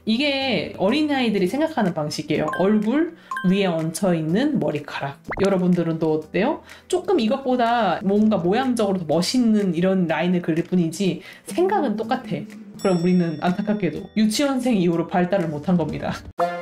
이게 어린아이들이 생각하는 방식이에요. 얼굴 위에 얹혀있는 머리카락. 여러분들은 또 어때요? 조금 이것보다 뭔가 모양적으로 더 멋있는 이런 라인을 그릴 뿐이지 생각은 똑같아. 그럼 우리는 안타깝게도 유치원생 이후로 발달을 못한 겁니다.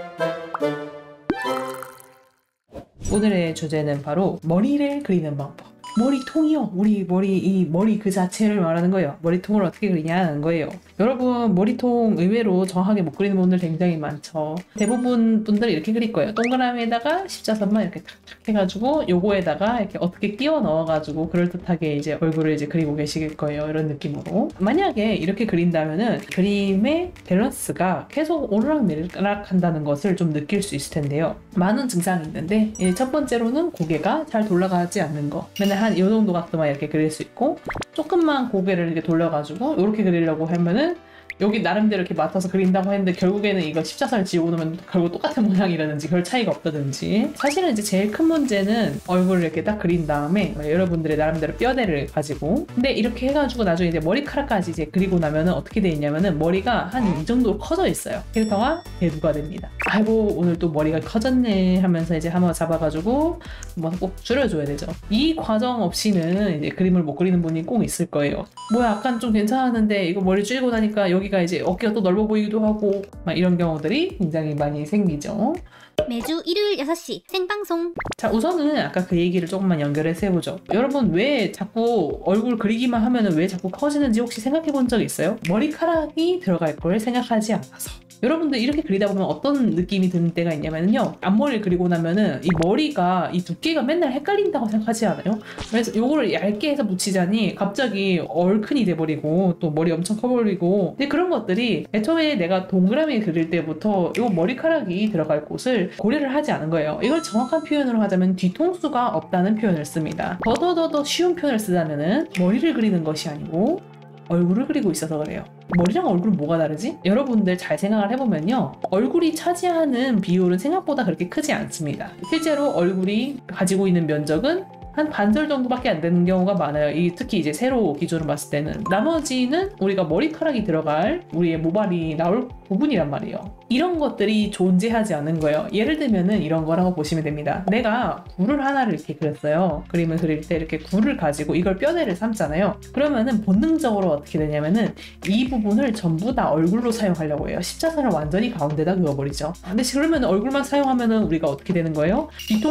오늘의 주제는 바로 머리를 그리는 방법. 머리통이요. 우리 이 머리 그 자체를 말하는 거예요. 머리통을 어떻게 그리냐는 거예요. 여러분 머리통 의외로 정확하게 못 그리는 분들 굉장히 많죠. 대부분 분들이 이렇게 그릴 거예요. 동그라미에다가 십자선만 이렇게 탁탁 해가지고 요거에다가 이렇게 어떻게 끼워 넣어가지고 그럴듯하게 이제 얼굴을 이제 그리고 계실 거예요. 이런 느낌으로. 만약에 이렇게 그린다면은 그림의 밸런스가 계속 오르락내리락 한다는 것을 좀 느낄 수 있을 텐데요. 많은 증상이 있는데 첫 번째로는 고개가 잘 돌아가지 않는 거. 맨날 한 이 정도 각도만 이렇게 그릴 수 있고 조금만 고개를 이렇게 돌려가지고 이렇게 그리려고 하면은 여기 나름대로 이렇게 맡아서 그린다고 했는데 결국에는 이거 십자선을 지우고 놓으면 결국 똑같은 모양이라든지 별 차이가 없다든지. 사실은 이제 제일 큰 문제는 얼굴을 이렇게 딱 그린 다음에 여러분들의 나름대로 뼈대를 가지고 근데 이렇게 해가지고 나중에 이제 머리카락까지 이제 그리고 나면은 어떻게 돼 있냐면은 머리가 한 이 정도로 커져 있어요. 캐릭터가 대두가 됩니다. 아이고 오늘 또 머리가 커졌네 하면서 이제 한번 잡아가지고 한번 꼭 줄여줘야 되죠. 이 과정 없이는 이제 그림을 못 그리는 분이 꼭 있을 거예요. 뭐야 약간 좀 괜찮았는데 이거 머리 줄이고 나니까 여기가 이제 어깨가 또 넓어 보이기도 하고 막 이런 경우들이 굉장히 많이 생기죠. 매주 일요일 6시 생방송. 자 우선은 아까 그 얘기를 조금만 연결해서 해보죠. 여러분 왜 자꾸 얼굴 그리기만 하면 왜 자꾸 커지는지 혹시 생각해 본 적 있어요? 머리카락이 들어갈 걸 생각하지 않아서. 여러분들 이렇게 그리다 보면 어떤 느낌이 드는 때가 있냐면요. 앞머리를 그리고 나면은 이 머리가 이 두께가 맨날 헷갈린다고 생각하지 않아요? 그래서 요거를 얇게 해서 붙이자니 갑자기 얼큰이 돼버리고 또 머리 엄청 커버리고 근데 그런 것들이 애초에 내가 동그라미 그릴 때부터 요 머리카락이 들어갈 곳을 고려를 하지 않은 거예요. 이걸 정확한 표현으로 하자면 뒤통수가 없다는 표현을 씁니다. 더 쉬운 표현을 쓰자면은 머리를 그리는 것이 아니고 얼굴을 그리고 있어서 그래요. 머리랑 얼굴은 뭐가 다르지? 여러분들 잘 생각을 해보면요. 얼굴이 차지하는 비율은 생각보다 그렇게 크지 않습니다. 실제로 얼굴이 가지고 있는 면적은 한 반절 정도밖에 안 되는 경우가 많아요. 특히 이제 세로 기준으로 봤을 때는. 나머지는 우리가 머리카락이 들어갈 우리의 모발이 나올 부분이란 말이에요. 이런 것들이 존재하지 않는 거예요. 예를 들면은 이런 거라고 보시면 됩니다. 내가 굴을 하나를 이렇게 그렸어요. 그림을 그릴 때 이렇게 굴을 가지고 이걸 뼈대를 삶잖아요. 그러면은 본능적으로 어떻게 되냐면은 이 부분을 전부 다 얼굴로 사용하려고 해요. 십자선을 완전히 가운데다 그어버리죠. 근데 그러면 얼굴만 사용하면은 우리가 어떻게 되는 거예요?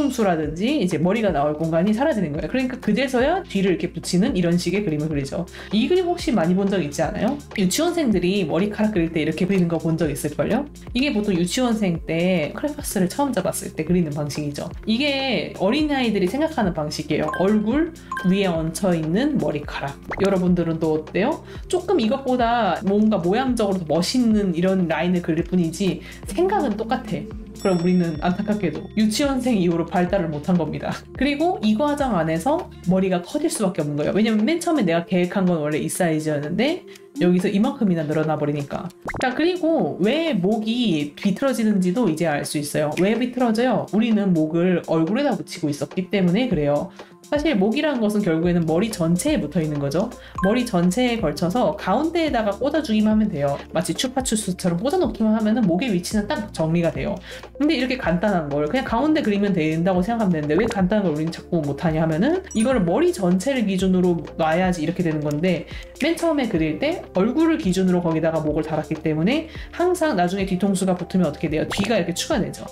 뒤통수라든지 이제 머리가 나올 공간이 사라지는 거예요. 그러니까 그제서야 뒤를 이렇게 붙이는 이런 식의 그림을 그리죠. 이 그림 혹시 많이 본 적 있지 않아요? 유치원생들이 머리카락 그릴 때 이렇게 그리는 거 본 적 있을걸요? 이게 보통 유치원생 때 크레파스를 처음 잡았을 때 그리는 방식이죠. 이게 어린아이들이 생각하는 방식이에요. 얼굴 위에 얹혀있는 머리카락. 여러분들은 또 어때요? 조금 이것보다 뭔가 모양적으로 더 멋있는 이런 라인을 그릴 뿐이지 생각은 똑같아. 그럼 우리는 안타깝게도 유치원생 이후로 발달을 못한 겁니다. 그리고 이 과정 안에서 머리가 커질 수밖에 없는 거예요. 왜냐면 맨 처음에 내가 계획한 건 원래 이 사이즈였는데 여기서 이만큼이나 늘어나 버리니까. 자 그리고 왜 목이 비틀어지는지도 이제 알 수 있어요. 왜 비틀어져요? 우리는 목을 얼굴에다 붙이고 있었기 때문에 그래요. 사실 목이라는 것은 결국에는 머리 전체에 붙어 있는 거죠. 머리 전체에 걸쳐서 가운데에다가 꽂아주기만 하면 돼요. 마치 추파추스처럼 꽂아놓기만 하면은 목의 위치는 딱 정리가 돼요. 근데 이렇게 간단한 걸 그냥 가운데 그리면 된다고 생각하면 되는데 왜 간단한 걸 우리는 자꾸 못하냐 하면은 이거를 머리 전체를 기준으로 놔야지 이렇게 되는 건데 맨 처음에 그릴 때 얼굴을 기준으로 거기다가 목을 달았기 때문에 항상 나중에 뒤통수가 붙으면 어떻게 돼요? 뒤가 이렇게 추가되죠.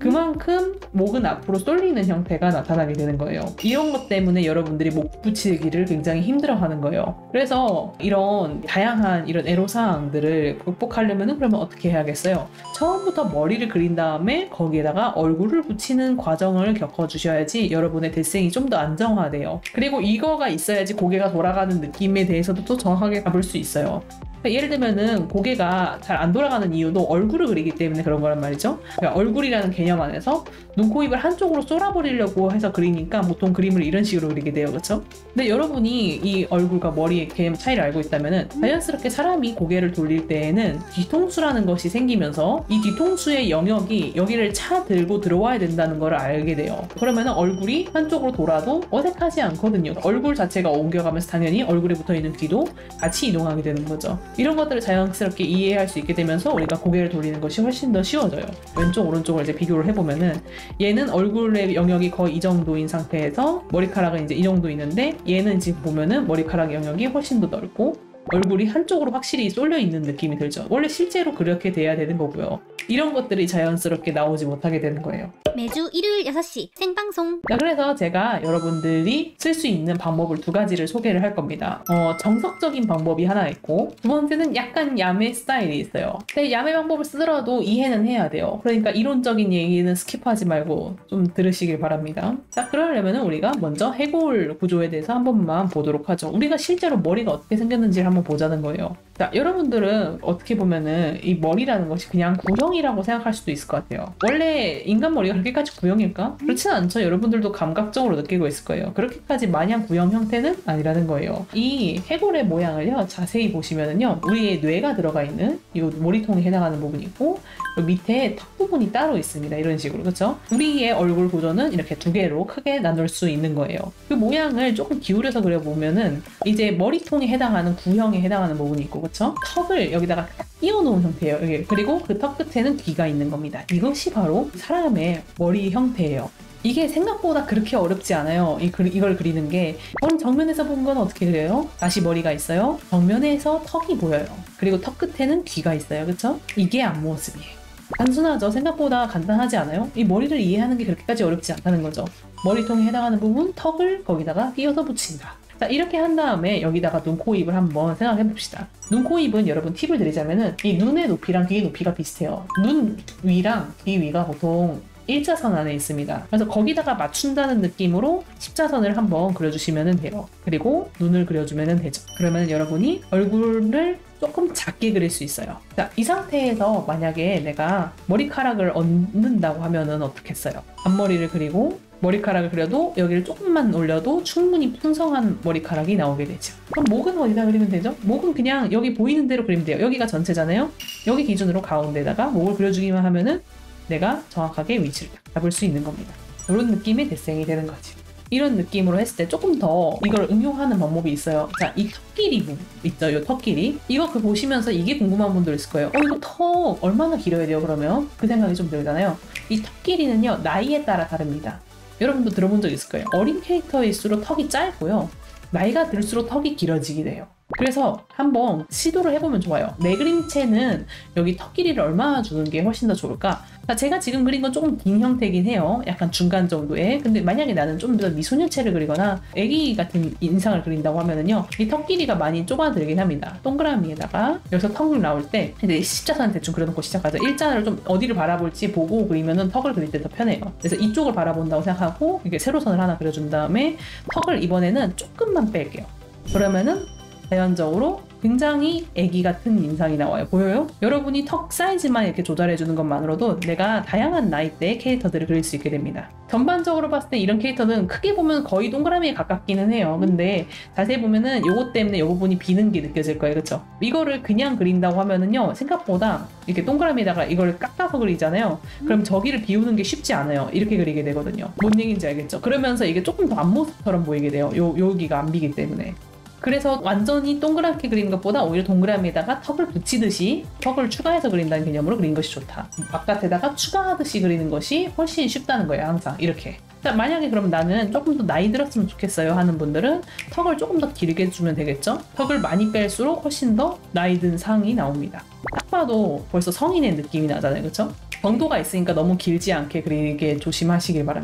그만큼 목은 앞으로 쏠리는 형태가 나타나게 되는 거예요. 이런 것 때문에 여러분들이 목 붙이기를 굉장히 힘들어하는 거예요. 그래서 이런 다양한 이런 애로사항들을 극복하려면 그러면 어떻게 해야겠어요? 처음부터 머리를 그린 다음에 거기에다가 얼굴을 붙이는 과정을 겪어주셔야지 여러분의 대생이 좀 더 안정화돼요. 그리고 이거가 있어야지 고개가 돌아가는 느낌에 대해서도 또 정확하게 잡을 수 있어요. 예를 들면은 고개가 잘 안 돌아가는 이유도 얼굴을 그리기 때문에 그런 거란 말이죠. 그러니까 얼굴이라는 개념 안에서 눈, 코, 입을 한쪽으로 쏠아버리려고 해서 그리니까 보통 그림을 이런 식으로 그리게 돼요. 그렇죠? 근데 여러분이 이 얼굴과 머리의 개념 차이를 알고 있다면 자연스럽게 사람이 고개를 돌릴 때에는 뒤통수라는 것이 생기면서 이 뒤통수의 영역이 여기를 차들고 들어와야 된다는 걸 알게 돼요. 그러면 얼굴이 한쪽으로 돌아도 어색하지 않거든요. 얼굴 자체가 옮겨가면서 당연히 얼굴에 붙어있는 귀도 같이 이동하게 되는 거죠. 이런 것들을 자연스럽게 이해할 수 있게 되면서 우리가 고개를 돌리는 것이 훨씬 더 쉬워져요. 왼쪽 오른쪽을 이제 비교를 해보면은 얘는 얼굴의 영역이 거의 이 정도인 상태에서 머리카락은 이제 이 정도 있는데 얘는 지금 보면은 머리카락 영역이 훨씬 더 넓고 얼굴이 한쪽으로 확실히 쏠려 있는 느낌이 들죠. 원래 실제로 그렇게 돼야 되는 거고요. 이런 것들이 자연스럽게 나오지 못하게 되는 거예요. 매주 일요일 6시 생방송. 자, 그래서 제가 여러분들이 쓸 수 있는 방법을 2가지를 소개를 할 겁니다. 정석적인 방법이 하나 있고 두 번째는 약간 야매 스타일이 있어요. 근데 야매 방법을 쓰더라도 이해는 해야 돼요. 그러니까 이론적인 얘기는 스킵하지 말고 좀 들으시길 바랍니다. 자, 그러려면 우리가 먼저 해골 구조에 대해서 한 번만 보도록 하죠. 우리가 실제로 머리가 어떻게 생겼는지를 한번 보자는 거예요. 자, 여러분들은 어떻게 보면은 이 머리라는 것이 그냥 구형이라고 생각할 수도 있을 것 같아요. 원래 인간 머리가 그렇게까지 구형일까? 그렇지는 않죠. 여러분들도 감각적으로 느끼고 있을 거예요. 그렇게까지 마냥 구형 형태는 아니라는 거예요. 이 해골의 모양을요, 자세히 보시면은요, 우리의 뇌가 들어가 있는 이 머리통에 해당하는 부분이 있고 밑에 턱 부분이 따로 있습니다. 이런 식으로. 그렇죠? 우리의 얼굴 구조는 이렇게 2개로 크게 나눌 수 있는 거예요. 그 모양을 조금 기울여서 그려보면은 이제 머리통에 해당하는 구형에 해당하는 부분이 있고, 그렇죠? 턱을 여기다가 딱 띄워놓은 형태예요. 여기. 그리고 그 턱 끝에는 귀가 있는 겁니다. 이것이 바로 사람의 머리 형태예요. 이게 생각보다 그렇게 어렵지 않아요. 이걸 그리는 게. 정면에서 본 건 어떻게 그려요? 다시 머리가 있어요. 정면에서 턱이 보여요. 그리고 턱 끝에는 귀가 있어요. 그렇죠? 이게 앞모습이에요. 단순하죠? 생각보다 간단하지 않아요? 이 머리를 이해하는 게 그렇게까지 어렵지 않다는 거죠. 머리통에 해당하는 부분, 턱을 거기다가 띄워서 붙인다. 자, 이렇게 한 다음에 여기다가 눈, 코, 입을 한번 생각해 봅시다. 눈, 코, 입은 여러분 팁을 드리자면은 이 눈의 높이랑 귀의 높이가 비슷해요. 눈 위랑 귀 위가 보통 일자선 안에 있습니다. 그래서 거기다가 맞춘다는 느낌으로 십자선을 한번 그려주시면 돼요. 그리고 눈을 그려주면 되죠. 그러면 여러분이 얼굴을 조금 작게 그릴 수 있어요. 자, 이 상태에서 만약에 내가 머리카락을 얹는다고 하면은 어떻겠어요? 앞머리를 그리고 머리카락을 그려도 여기를 조금만 올려도 충분히 풍성한 머리카락이 나오게 되죠. 그럼 목은 어디다 그리면 되죠? 목은 그냥 여기 보이는 대로 그리면 돼요. 여기가 전체잖아요. 여기 기준으로 가운데다가 목을 그려주기만 하면은 내가 정확하게 위치를 잡을 수 있는 겁니다. 이런 느낌의 데생이 되는 거지. 이런 느낌으로 했을 때 조금 더 이걸 응용하는 방법이 있어요. 자, 이 턱길이 있죠. 이 턱길이. 이거 보시면서 이게 궁금한 분들 있을 거예요. 이거 턱 얼마나 길어야 돼요, 그러면? 그 생각이 좀 들잖아요. 이 턱 길이는요, 나이에 따라 다릅니다. 여러분도 들어본 적 있을 거예요. 어린 캐릭터일수록 턱이 짧고요. 나이가 들수록 턱이 길어지게 돼요. 그래서 한번 시도를 해보면 좋아요. 내 그림체는 여기 턱 길이를 얼마나 주는 게 훨씬 더 좋을까? 제가 지금 그린 건 조금 긴 형태긴 해요. 약간 중간 정도의. 근데 만약에 나는 좀 더 미소년체를 그리거나 애기 같은 인상을 그린다고 하면은요, 이 턱 길이가 많이 좁아들긴 합니다. 동그라미에다가 여기서 턱을 나올 때 이제 십자선 대충 그려놓고 시작하죠. 일자를 좀 어디를 바라볼지 보고 그리면은 턱을 그릴 때 더 편해요. 그래서 이쪽을 바라본다고 생각하고 이렇게 세로선을 하나 그려준 다음에 턱을 이번에는 조금만 뺄게요. 그러면은 자연적으로 굉장히 애기 같은 인상이 나와요. 보여요? 여러분이 턱 사이즈만 이렇게 조절해주는 것만으로도 내가 다양한 나이대의 캐릭터들을 그릴 수 있게 됩니다. 전반적으로 봤을 때 이런 캐릭터는 크게 보면 거의 동그라미에 가깝기는 해요. 근데 자세히 보면은 요거 때문에 요 부분이 비는 게 느껴질 거예요. 그쵸? 이거를 그냥 그린다고 하면은요, 생각보다 이렇게 동그라미에다가 이걸 깎아서 그리잖아요. 그럼 저기를 비우는 게 쉽지 않아요. 이렇게 그리게 되거든요. 뭔 얘기인지 알겠죠? 그러면서 이게 조금 더 앞모습처럼 보이게 돼요. 여기가 안 비기 때문에. 그래서 완전히 동그랗게 그리는 것보다 오히려 동그라미에다가 턱을 붙이듯이 턱을 추가해서 그린다는 개념으로 그린 것이 좋다. 바깥에다가 추가하듯이 그리는 것이 훨씬 쉽다는 거예요. 항상 이렇게. 자, 만약에 그럼 나는 조금 더 나이 들었으면 좋겠어요 하는 분들은 턱을 조금 더 길게 주면 되겠죠. 턱을 많이 뺄수록 훨씬 더 나이 든 상이 나옵니다. 딱 봐도 벌써 성인의 느낌이 나잖아요. 그렇죠? 정도가 있으니까 너무 길지 않게 그리게 조심하시길 바랍니다.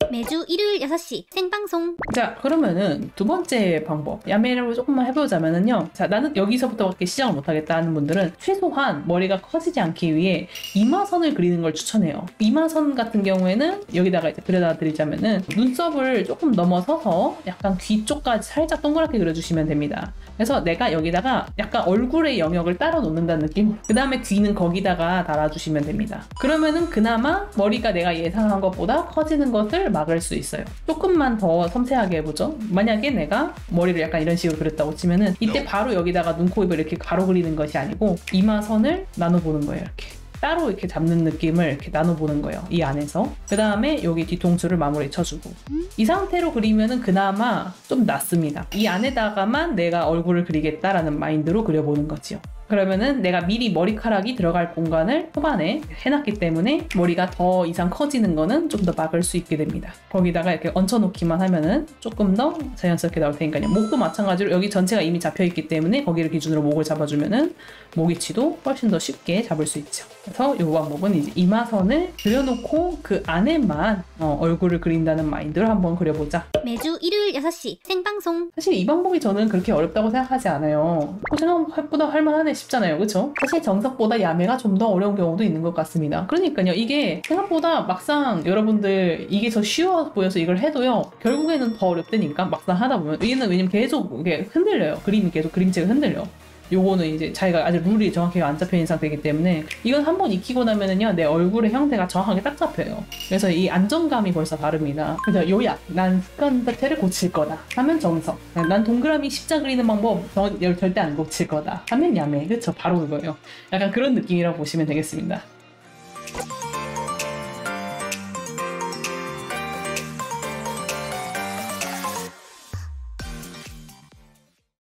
매주 일요일 6시 생방송. 자, 그러면은 두 번째 방법, 야매를 조금만 해보자면은요. 자, 나는 여기서부터밖에 시작을 못하겠다 하는 분들은 최소한 머리가 커지지 않기 위해 이마선을 그리는 걸 추천해요. 이마선 같은 경우에는 여기다가 이제 그려다 드리자면은 눈썹을 조금 넘어서서 약간 귀 쪽까지 살짝 동그랗게 그려주시면 됩니다. 그래서 내가 여기다가 약간 얼굴의 영역을 따로 놓는다는 느낌? 그 다음에 귀는 거기다가 달아주시면 됩니다. 그러면은 그나마 머리가 내가 예상한 것보다 커지는 것을 막을 수 있어요. 조금만 더 섬세하게 해보죠. 만약에 내가 머리를 약간 이런 식으로 그렸다고 치면은 이때 바로 여기다가 눈, 코, 입을 이렇게 가로 그리는 것이 아니고 이마선을 나눠보는 거예요. 이렇게. 따로 이렇게 잡는 느낌을 이렇게 나눠보는 거예요. 이 안에서. 그 다음에 여기 뒤통수를 마무리 쳐주고. 이 상태로 그리면은 그나마 좀 낫습니다. 이 안에다가만 내가 얼굴을 그리겠다라는 마인드로 그려보는 거지요. 그러면은 내가 미리 머리카락이 들어갈 공간을 초반에 해놨기 때문에 머리가 더 이상 커지는 거는 좀 더 막을 수 있게 됩니다. 거기다가 이렇게 얹혀놓기만 하면은 조금 더 자연스럽게 나올 테니까요. 목도 마찬가지로 여기 전체가 이미 잡혀있기 때문에 거기를 기준으로 목을 잡아주면은 목 위치도 훨씬 더 쉽게 잡을 수 있죠. 그래서 이 방법은 이제 이마선을 그려놓고 그 안에만 얼굴을 그린다는 마인드로 한번 그려보자. 매주 일요일 6시 생방송. 사실 이 방법이 저는 그렇게 어렵다고 생각하지 않아요. 생각보다 할만하네 싶잖아요. 그쵸? 사실 정석보다 야매가 좀 더 어려운 경우도 있는 것 같습니다. 그러니까요. 이게 생각보다 막상 여러분들 이게 더 쉬워 보여서 이걸 해도요. 결국에는 더 어렵다니까 막상 하다 보면. 왜냐면 계속 이게 흔들려요. 그림이 계속 그림체가 흔들려. 요거는 이제 자기가 아직 룰이 정확히 안 잡혀있는 상태이기 때문에 이건 한번 익히고 나면은요 내 얼굴의 형태가 정확하게 딱 잡혀요. 그래서 이 안정감이 벌써 다릅니다. 그래서 요약, 난 습관 자체를 고칠 거다 하면 정석, 난 동그라미 십자 그리는 방법 절대 안 고칠 거다 하면 야매. 그쵸? 바로 그거예요. 약간 그런 느낌이라고 보시면 되겠습니다.